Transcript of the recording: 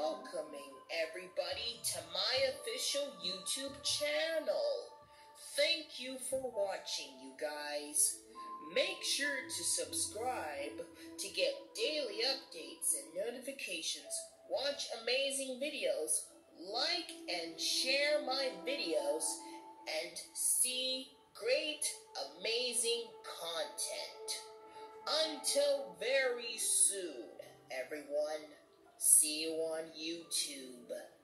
welcoming everybody to my official YouTube channel. Thank you for watching, you guys. Make sure to subscribe to get daily updates and notifications. Watch amazing videos, like and share my videos, and see great, amazing content. Until very soon, everyone. See you on YouTube.